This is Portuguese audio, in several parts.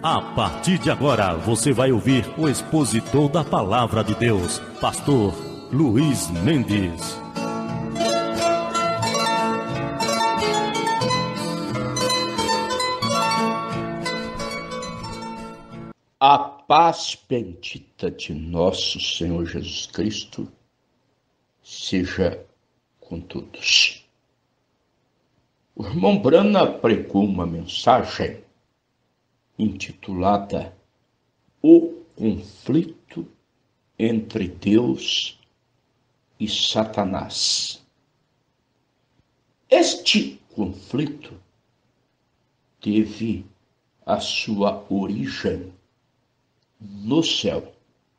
A partir de agora, você vai ouvir o expositor da Palavra de Deus, Pastor Luiz Mendes. A paz bendita de nosso Senhor Jesus Cristo seja com todos. O irmão Brana pregou uma mensagem intitulada O Conflito entre Deus e Satanás. Este conflito teve a sua origem no céu.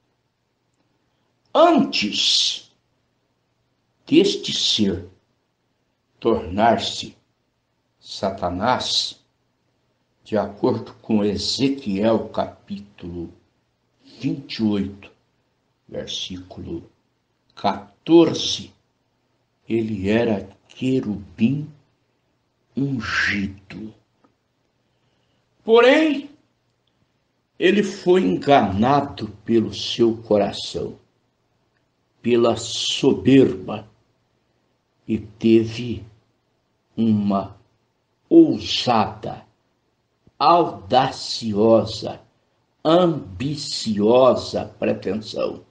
Antes deste ser tornar-se Satanás, de acordo com Ezequiel capítulo 28, versículo 14, ele era querubim ungido. Porém, ele foi enganado pelo seu coração, pela soberba, e teve uma ousada, audaciosa, ambiciosa pretensão: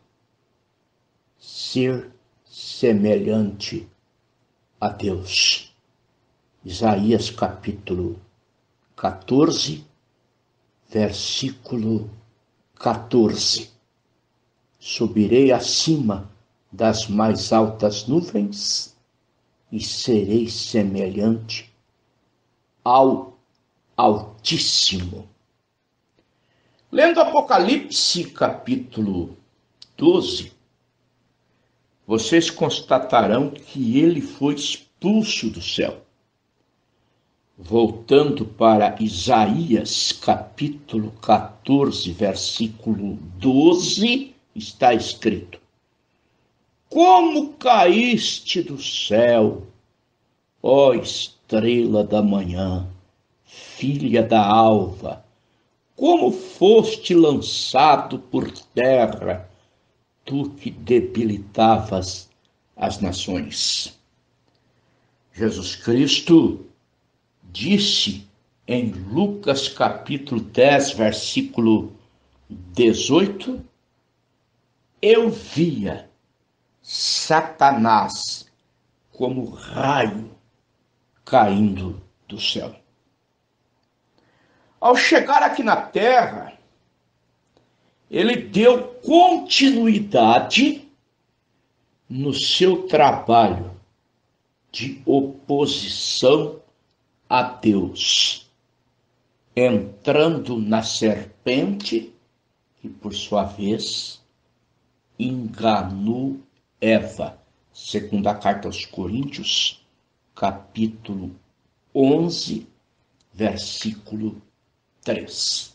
ser semelhante a Deus. Isaías capítulo 14, versículo 14. Subirei acima das mais altas nuvens e serei semelhante ao Altíssimo. Lendo Apocalipse capítulo 12, vocês constatarão que ele foi expulso do céu. Voltando para Isaías capítulo 14, versículo 12, está escrito: Como caíste do céu, ó estrela da manhã, filha da alva, como foste lançado por terra, tu que debilitavas as nações. Jesus Cristo disse em Lucas capítulo 10, versículo 18, eu via Satanás como raio caindo do céu. Ao chegar aqui na terra, ele deu continuidade no seu trabalho de oposição a Deus, entrando na serpente, que por sua vez enganou Eva, segundo a carta aos Coríntios, capítulo 11, versículo 3.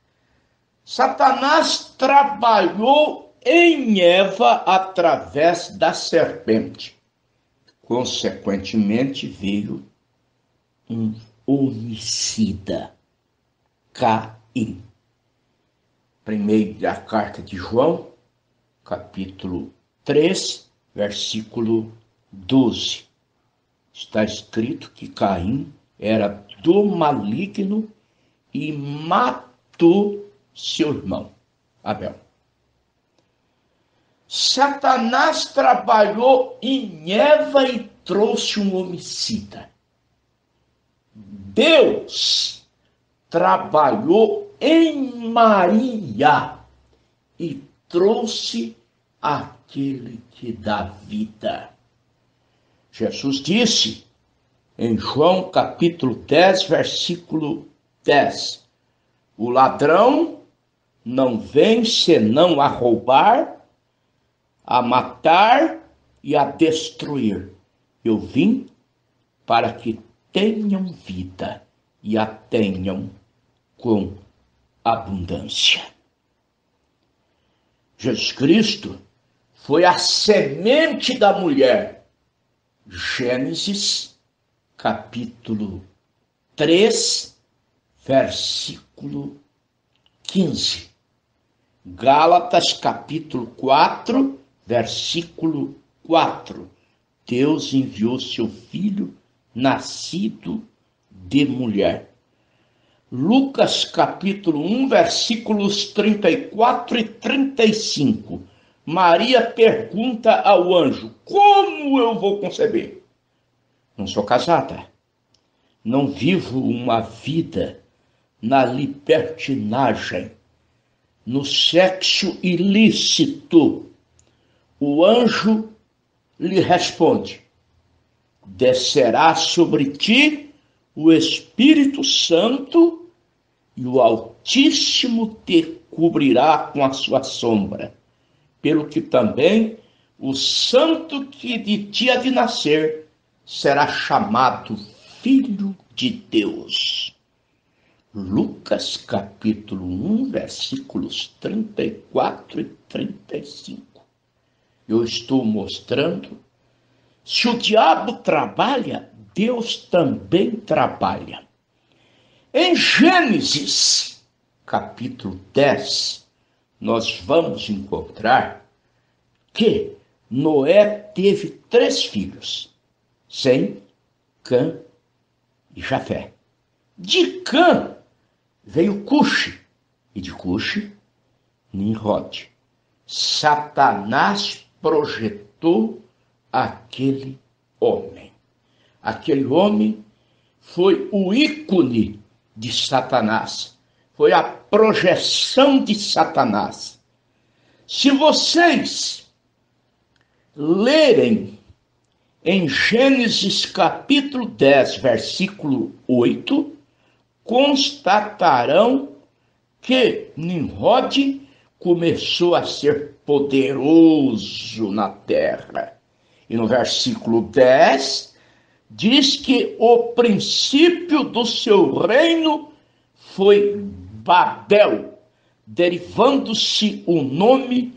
Satanás trabalhou em Eva através da serpente. Consequentemente, veio um homicida, Caim. Primeira carta de João, capítulo 3, versículo 12. Está escrito que Caim era do maligno e matou seu irmão, Abel. Satanás trabalhou em Eva e trouxe um homicida. Deus trabalhou em Maria e trouxe aquele que dá vida. Jesus disse em João capítulo 10, versículo 10, o ladrão não vem senão a roubar, a matar e a destruir. Eu vim para que tenham vida e a tenham com abundância. Jesus Cristo foi a semente da mulher. Gênesis, capítulo 3, versículo 15. Gálatas capítulo 4, versículo 4. Deus enviou seu filho, nascido de mulher. Lucas capítulo 1, versículos 34 e 35. Maria pergunta ao anjo: como eu vou conceber? Não sou casada. Não vivo uma vida na libertinagem, no sexo ilícito. O anjo lhe responde: descerá sobre ti o Espírito Santo e o Altíssimo te cobrirá com a sua sombra. Pelo que também o santo que de ti há de nascer será chamado Filho de Deus. Lucas capítulo 1, versículos 34 e 35. Eu estou mostrando, se o diabo trabalha, Deus também trabalha. Em Gênesis capítulo 10, nós vamos encontrar que Noé teve 3 filhos, Sem, Cã e Jafé. De Cã veio Cuxi, e de Cuxi, Nimrod. Satanás projetou aquele homem. Aquele homem foi o ícone de Satanás. Foi a projeção de Satanás. Se vocês lerem em Gênesis capítulo 10, versículo 8, constatarão que Nimrod começou a ser poderoso na terra. E no versículo 10, diz que o princípio do seu reino foi Babel, derivando-se o nome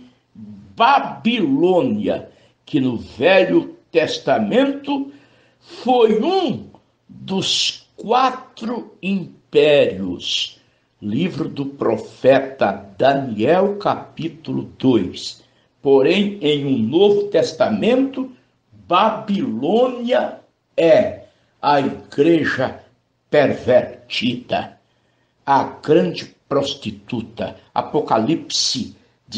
Babilônia, que no Velho Testamento foi um dos 4 impérios. Livro do profeta Daniel, capítulo 2. Porém, em um Novo Testamento, Babilônia é a igreja pervertida, a grande prostituta. Apocalipse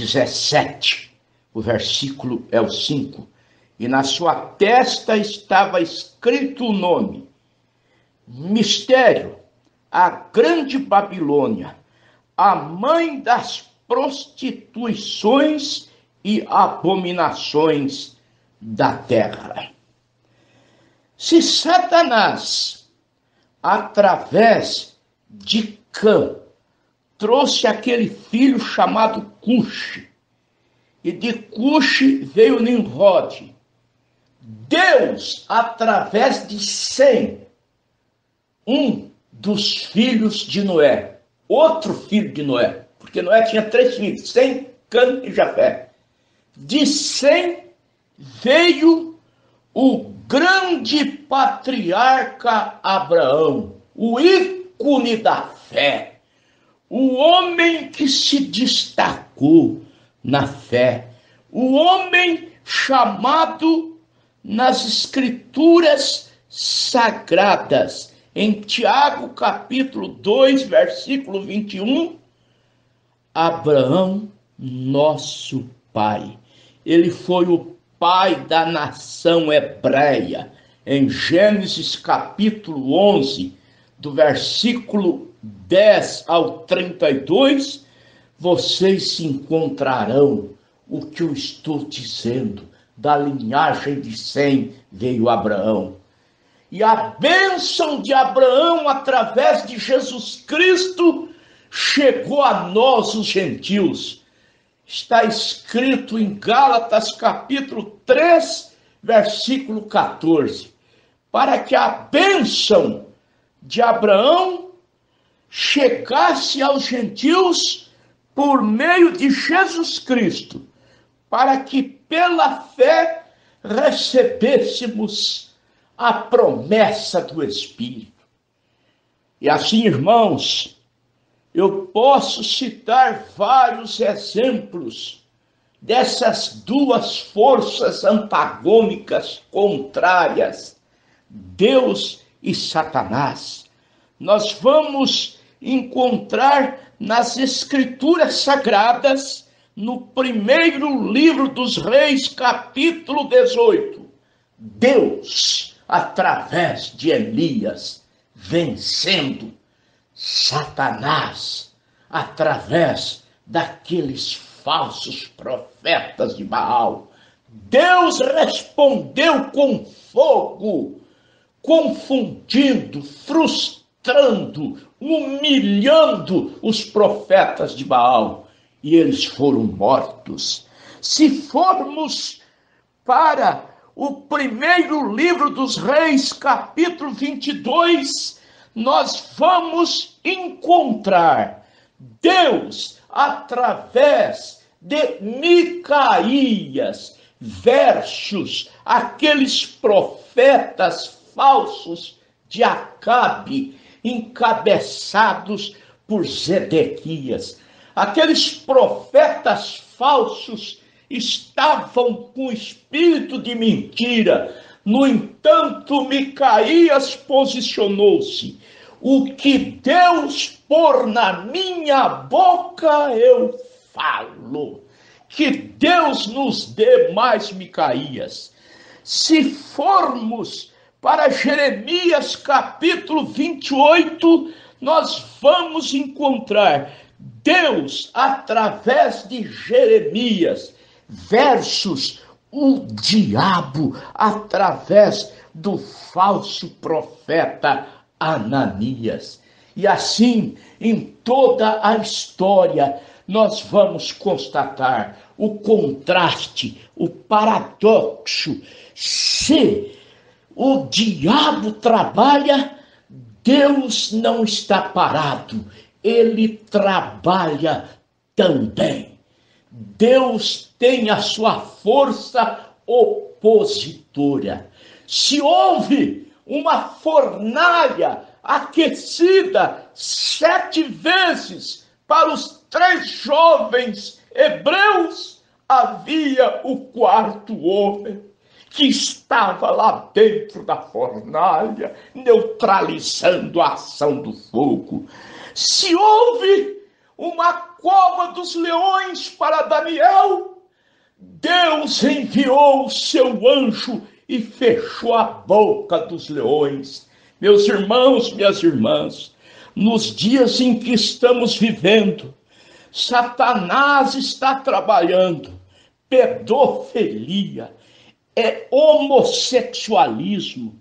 17, o versículo é o 5. E na sua testa estava escrito o nome: Mistério, a grande Babilônia, a mãe das prostituições e abominações da terra. Se Satanás, através de Cã, trouxe aquele filho chamado Cuxi, e de Cuxi veio Nimrod, Deus, através de Sem, um dos filhos de Noé, outro filho de Noé, porque Noé tinha 3 filhos, Sem, Cã e Jafé. De Sem veio o grande patriarca Abraão, o ícone da fé, o homem que se destacou na fé, o homem chamado nas Escrituras Sagradas, em Tiago capítulo 2, versículo 21, Abraão, nosso pai. Ele foi o pai da nação hebreia. Em Gênesis capítulo 11, do versículo 10 ao 32, vocês se encontrarão o que eu estou dizendo. Da linhagem de Sem veio Abraão. E a bênção de Abraão, através de Jesus Cristo, chegou a nós, os gentios. Está escrito em Gálatas capítulo 3, versículo 14. Para que a bênção de Abraão chegasse aos gentios por meio de Jesus Cristo, para que pela fé recebêssemos a promessa do Espírito. E assim, irmãos, Eu posso citar vários exemplos dessas duas forças antagônicas, contrárias, Deus e Satanás. Nós vamos encontrar nas Escrituras Sagradas, no primeiro livro dos Reis, capítulo 18, Deus, através de Elias, vencendo Satanás, através daqueles falsos profetas de Baal. Deus respondeu com fogo, confundindo, frustrando, humilhando os profetas de Baal, e eles foram mortos. Se formos para o primeiro livro dos Reis, capítulo 22, nós vamos encontrar Deus, através de Micaías, versos, aqueles profetas falsos de Acabe, encabeçados por Zedequias. Aqueles profetas falsos estavam com espírito de mentira. No entanto, Micaías posicionou-se: o que Deus pôr na minha boca, eu falo. Que Deus nos dê mais Micaías. Se formos para Jeremias capítulo 28, nós vamos encontrar Deus, através de Jeremias, versus o diabo, através do falso profeta Ananias. E assim, em toda a história, nós vamos constatar o contraste, o paradoxo. Se o diabo trabalha, Deus não está parado, ele trabalha também. Deus tem a sua força opositora. Se houve uma fornalha aquecida 7 vezes para os 3 jovens hebreus, havia o 4º homem que estava lá dentro da fornalha, neutralizando a ação do fogo. Se houve uma cova dos leões para Daniel, Deus enviou o seu anjo e fechou a boca dos leões. Meus irmãos, minhas irmãs, nos dias em que estamos vivendo, Satanás está trabalhando, pedofilia, homossexualismo,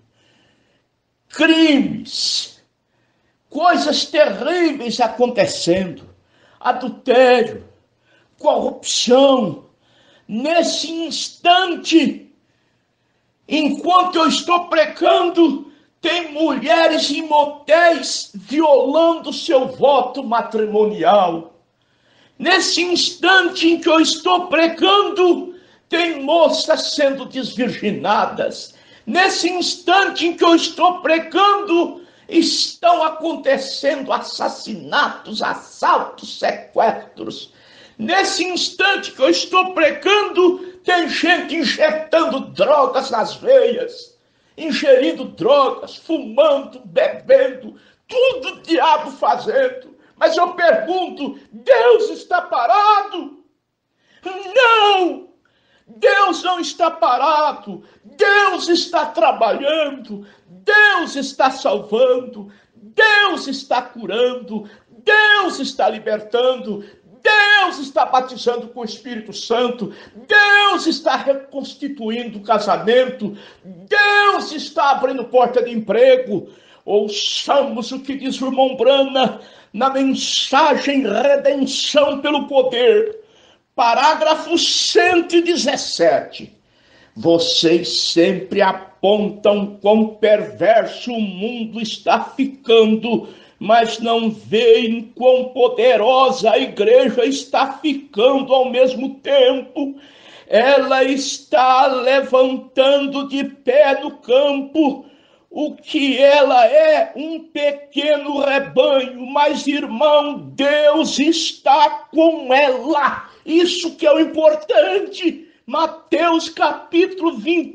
crimes, coisas terríveis acontecendo, adultério, corrupção. Nesse instante, enquanto eu estou pregando, tem mulheres em motéis violando seu voto matrimonial. Nesse instante em que eu estou pregando, tem moças sendo desvirginadas. Nesse instante em que eu estou pregando, estão acontecendo assassinatos, assaltos, sequestros. Nesse instante que eu estou pregando, tem gente injetando drogas nas veias, ingerindo drogas, fumando, bebendo, tudo o diabo fazendo. Mas eu pergunto, Deus está parado? Não! Deus não está parado, Deus está trabalhando, Deus está salvando, Deus está curando, Deus está libertando, Deus está batizando com o Espírito Santo, Deus está reconstituindo o casamento, Deus está abrindo porta de emprego. Ouçamos o que diz o irmão Brana na mensagem Redenção pelo Poder. Parágrafo 117. Vocês sempre apontam quão perverso o mundo está ficando, mas não veem quão poderosa a igreja está ficando ao mesmo tempo. Ela está levantando de pé no campo o que ela é, um pequeno rebanho, mas, irmão, Deus está com ela. Isso que é o importante. Mateus capítulo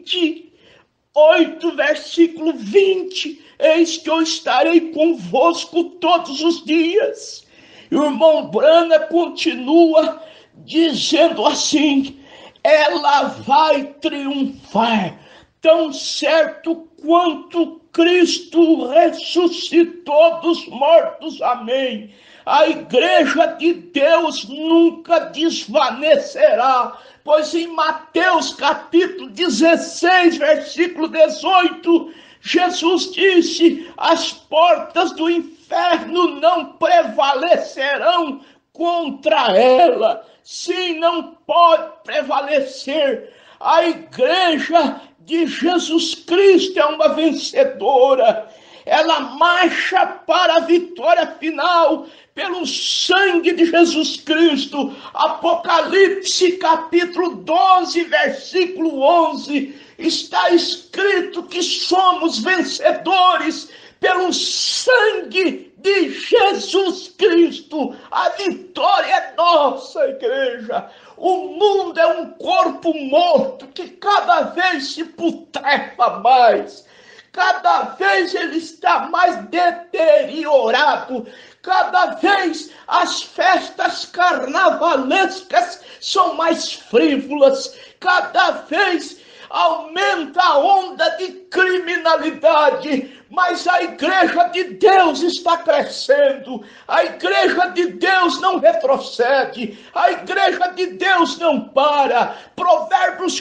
28, versículo 20. Eis que eu estarei convosco todos os dias. E o irmão Brana continua dizendo assim: ela vai triunfar, tão certo quanto Cristo ressuscitou dos mortos. Amém. A igreja de Deus nunca desvanecerá, pois em Mateus capítulo 16, versículo 18, Jesus disse: as portas do inferno não prevalecerão contra ela. Sim, não pode prevalecer. A igreja de Jesus Cristo é uma vencedora. Ela marcha para a vitória final pelo sangue de Jesus Cristo. Apocalipse capítulo 12, versículo 11, está escrito que somos vencedores pelo sangue de Jesus Cristo. A vitória é nossa, igreja. O mundo é um corpo morto que cada vez se putrefa mais. Cada vez ele está mais deteriorado. Cada vez as festas carnavalescas são mais frívolas. Cada vez aumenta a onda de criminalidade. Mas a igreja de Deus está crescendo. A igreja de Deus não retrocede. A igreja de Deus não para. Provérbios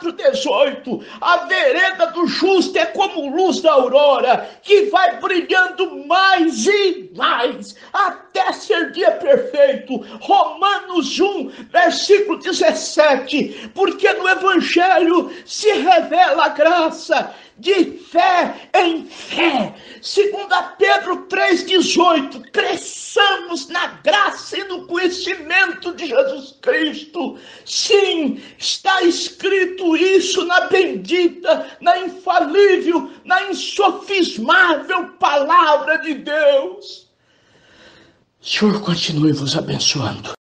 4:18. A vereda do justo é como luz da aurora, que vai brilhando mais e mais, até ser dia perfeito. Romanos 1, versículo 17. Porque no Evangelho se revela a graça de fé em fé. 2 Pedro 3,18. Cresçamos na graça e no conhecimento de Jesus Cristo. Sim, está escrito isso na bendita, na infalível, na insofismável palavra de Deus. O Senhor continue vos abençoando.